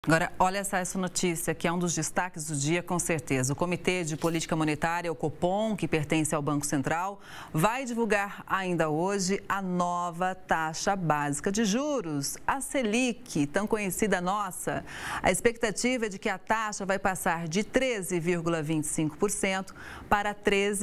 Agora, olha essa notícia, que é um dos destaques do dia, com certeza. O Comitê de Política Monetária, o Copom, que pertence ao Banco Central, vai divulgar ainda hoje a nova taxa básica de juros, a Selic, tão conhecida nossa. A expectativa é de que a taxa vai passar de 13,25% para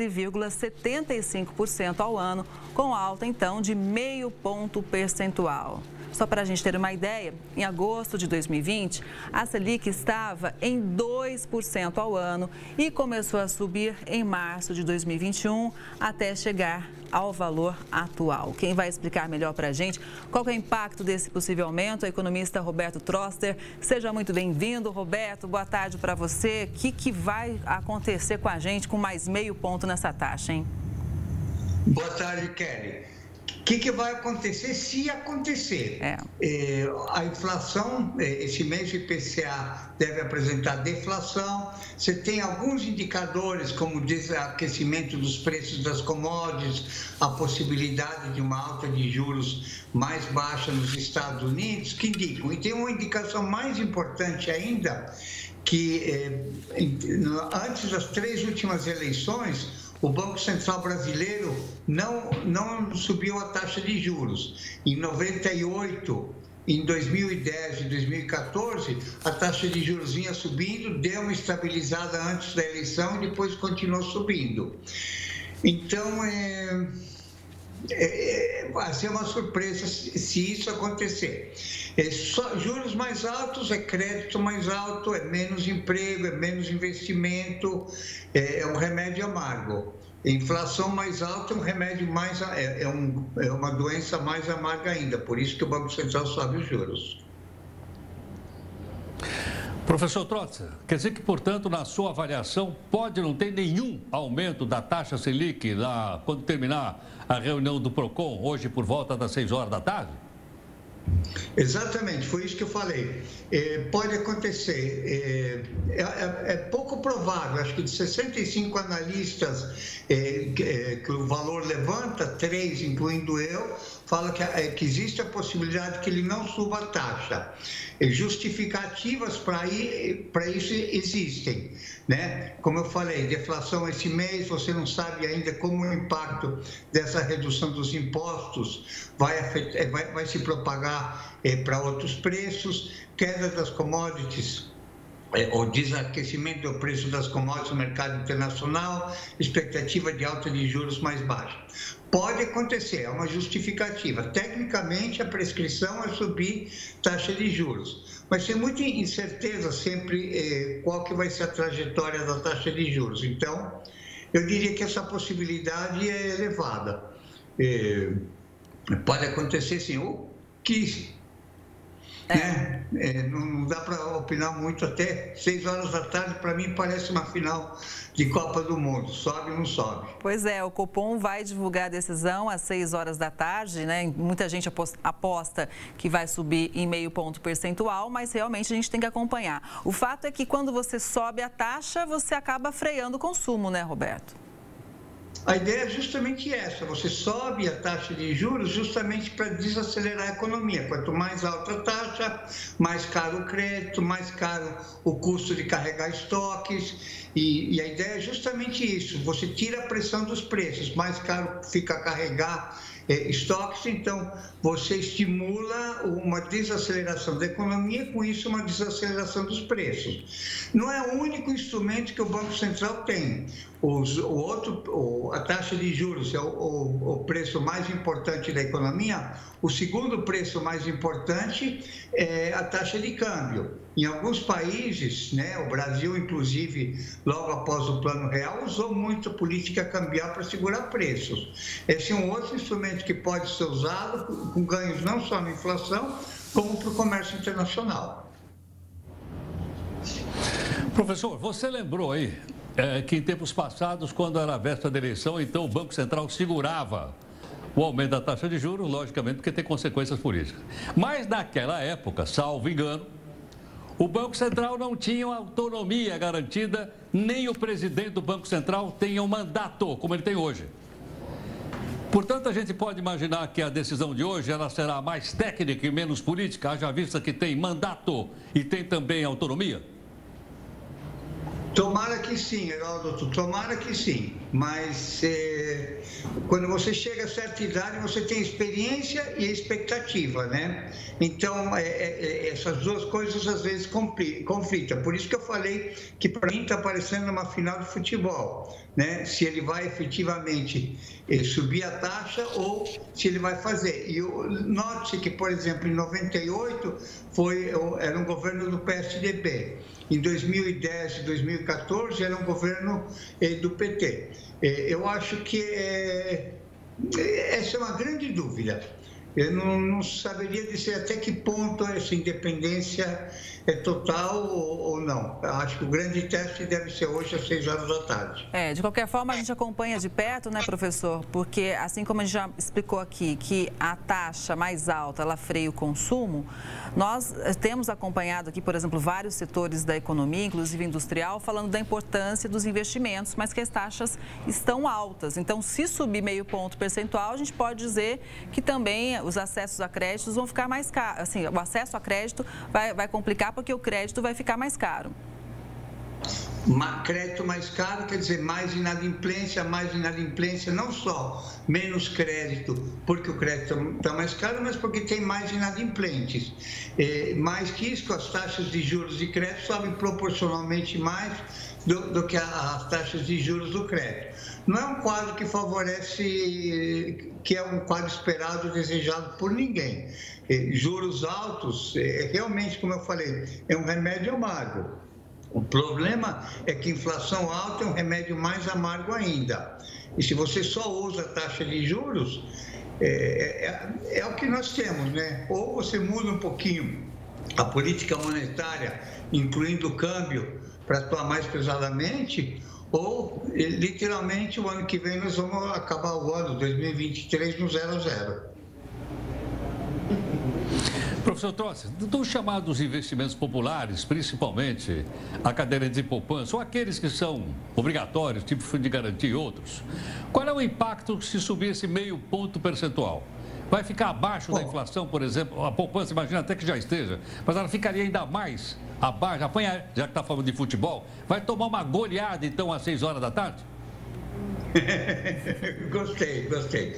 13,75% ao ano, com alta, então, de 0,5 ponto percentual. Só para a gente ter uma ideia, em agosto de 2020, a Selic estava em 2% ao ano e começou a subir em março de 2021 até chegar ao valor atual. Quem vai explicar melhor para a gente qual é o impacto desse possível aumento é o economista Roberto Troster. Seja muito bem-vindo, Roberto. Boa tarde para você. O que vai acontecer com a gente com mais 0,5 ponto nessa taxa, hein? Boa tarde, Kelly. O que vai acontecer se acontecer? A inflação, esse mês o IPCA deve apresentar deflação. Você tem alguns indicadores, como o desaquecimento dos preços das commodities, a possibilidade de uma alta de juros mais baixa nos Estados Unidos, que indicam. E tem uma indicação mais importante ainda, que antes das 3 últimas eleições, o Banco Central brasileiro não subiu a taxa de juros. Em 98, em 2010 e 2014, a taxa de juros vinha subindo, deu uma estabilizada antes da eleição e depois continuou subindo. Então, vai ser uma surpresa se isso acontecer. Juros mais altos é crédito mais alto, é menos emprego, é menos investimento, é um remédio amargo. Inflação mais alta é um remédio mais, é uma doença mais amarga ainda, por isso que o Banco Central sobe os juros. Professor Troster, quer dizer que, portanto, na sua avaliação, pode não ter nenhum aumento da taxa Selic quando terminar a reunião do PROCON, hoje por volta das 6 horas da tarde? Exatamente, foi isso que eu falei. Pode acontecer, é pouco provável, acho que de 65 analistas que o valor levanta, 3, incluindo eu, fala que existe a possibilidade que ele não suba a taxa. Justificativas para isso existem, né? Como eu falei, deflação esse mês, você não sabe ainda como o impacto dessa redução dos impostos vai se propagar para outros preços, queda das commodities, o desaquecimento do preço das commodities no mercado internacional, expectativa de alta de juros mais baixa. Pode acontecer, é uma justificativa. Tecnicamente, a prescrição é subir taxa de juros, mas tem muita incerteza sempre qual que vai ser a trajetória da taxa de juros. Então, eu diria que essa possibilidade é elevada. Pode acontecer, sim, o que... não dá para opinar muito, até 6 horas da tarde, para mim parece uma final de Copa do Mundo, sobe ou não sobe. Pois é, o Copom vai divulgar a decisão às 6 horas da tarde, né? Muita gente aposta que vai subir em 0,5 ponto percentual, mas realmente a gente tem que acompanhar. O fato é que quando você sobe a taxa, você acaba freando o consumo, né, Roberto? A ideia é justamente essa, você sobe a taxa de juros justamente para desacelerar a economia. Quanto mais alta a taxa, mais caro o crédito, mais caro o custo de carregar estoques. E a ideia é justamente isso, você tira a pressão dos preços, mais caro fica carregar estoques, então você estimula uma desaceleração da economia e com isso uma desaceleração dos preços. Não é o único instrumento que o Banco Central tem. A taxa de juros é o preço mais importante da economia. O segundo preço mais importante é a taxa de câmbio. Em alguns países, né, o Brasil, inclusive, logo após o Plano Real, usou muito a política cambial para segurar preços. Esse é um outro instrumento que pode ser usado com ganhos não só na inflação, como para o comércio internacional. Professor, você lembrou aí que em tempos passados, quando era a véspera da eleição, então o Banco Central segurava o aumento da taxa de juros, logicamente, porque tem consequências políticas. Mas naquela época, salvo engano, o Banco Central não tinha autonomia garantida, nem o presidente do Banco Central tinha um mandato, como ele tem hoje. Portanto, a gente pode imaginar que a decisão de hoje ela será mais técnica e menos política, haja vista que tem mandato e tem também autonomia? Tomara que sim, Heródoto, tomara que sim. Mas quando você chega a certa idade, você tem experiência e expectativa, né? Então, essas duas coisas às vezes conflitam. Por isso que eu falei que para mim está parecendo uma final de futebol, né? Se ele vai efetivamente subir a taxa ou se ele vai fazer. E note-se que, por exemplo, em 98 era um governo do PSDB. Em 2010 e 2014 era um governo do PT. Eu acho que essa é uma grande dúvida. Eu não saberia dizer até que ponto essa independência é total ou não. Eu acho que o grande teste deve ser hoje às 6 horas da tarde. De qualquer forma, a gente acompanha de perto, né, professor? Porque, assim como a gente já explicou aqui, que a taxa mais alta, ela freia o consumo, nós temos acompanhado aqui, por exemplo, vários setores da economia, inclusive industrial, falando da importância dos investimentos, mas que as taxas estão altas. Então, se subir meio ponto percentual, a gente pode dizer que também os acessos a créditos vão ficar mais caros. Assim, o acesso a crédito vai complicar porque o crédito vai ficar mais caro. Crédito mais caro quer dizer mais inadimplência, não só menos crédito porque o crédito está mais caro, mas porque tem mais inadimplentes. Mais que isso, as taxas de juros de crédito sobem proporcionalmente mais do que as taxas de juros do crédito. Não é um quadro que favorece, que é um quadro esperado, desejado por ninguém. Juros altos, realmente, como eu falei, é um remédio amargo. O problema é que inflação alta é um remédio mais amargo ainda. E se você só usa a taxa de juros, é o que nós temos, né? Ou você muda um pouquinho a política monetária, incluindo o câmbio, para atuar mais pesadamente, ou literalmente o ano que vem nós vamos acabar o ano 2023 no 0 a 0. Professor Trossi, dos chamados investimentos populares, principalmente a caderneta de poupança, ou aqueles que são obrigatórios, tipo fundo de garantia e outros, qual é o impacto se subir esse meio ponto percentual? Vai ficar abaixo da inflação, por exemplo? A poupança, imagina até que já esteja, mas ela ficaria ainda mais abaixo, já que está falando de futebol, vai tomar uma goleada, então, às 6 horas da tarde? Gostei.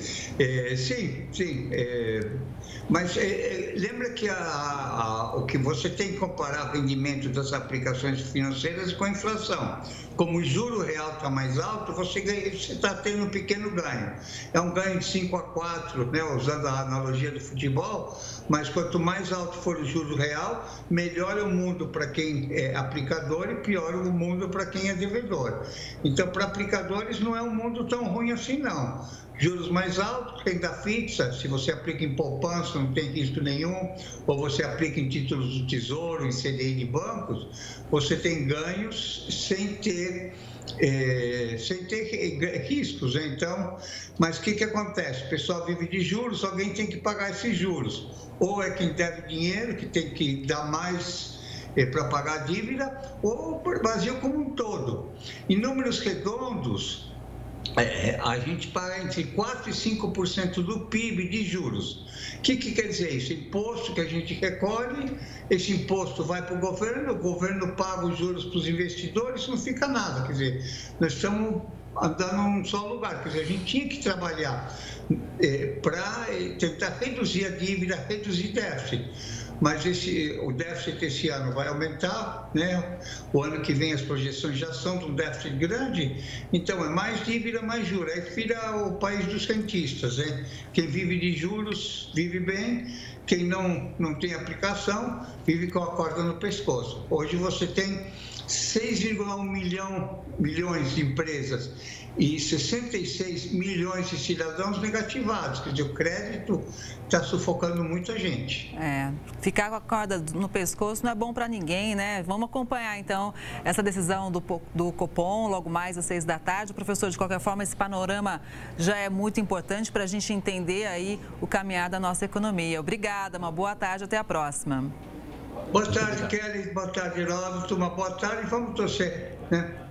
Sim. Mas lembra que o que você tem que comparar o rendimento das aplicações financeiras com a inflação. Como o juro real está mais alto, você está tendo um pequeno ganho. É um ganho de 5 a 4, né, usando a analogia do futebol, mas quanto mais alto for o juro real, melhor é o mundo para quem é aplicador e pior o mundo para quem é devedor. Então, para aplicadores não é um mundo tão ruim assim, não. Juros mais altos, renda fixa, se você aplica em poupança, não tem risco nenhum, ou você aplica em títulos do Tesouro, em CDI de bancos, você tem ganhos sem ter riscos, né? Então, mas o que acontece? O pessoal vive de juros, alguém tem que pagar esses juros. Ou é quem deve dinheiro, que tem que dar mais para pagar a dívida, ou para o Brasil como um todo. Em números redondos, a gente paga entre 4% e 5% do PIB de juros. O que quer dizer isso? Imposto que a gente recolhe, esse imposto vai para o governo paga os juros para os investidores, não fica nada. Quer dizer, nós estamos andando num só lugar. Quer dizer, a gente tinha que trabalhar para tentar reduzir a dívida, reduzir déficit. Mas o déficit esse ano vai aumentar, né? O ano que vem as projeções já são de um déficit grande, então é mais dívida, mais juros. Aí vira o país dos rentistas, né? Quem vive de juros vive bem, quem não tem aplicação vive com a corda no pescoço. Hoje você tem 6,1 milhões de empresas e 66 milhões de cidadãos negativados. Quer dizer, o crédito está sufocando muita gente. Ficar com a corda no pescoço não é bom para ninguém, né? Vamos acompanhar, então, essa decisão do Copom, logo mais às 6 da tarde. Professor, de qualquer forma, esse panorama já é muito importante para a gente entender aí o caminhar da nossa economia. Obrigada, uma boa tarde, até a próxima. Boa tarde, Kelly. Boa tarde, Heródoto. Uma boa tarde. Vamos torcer, né?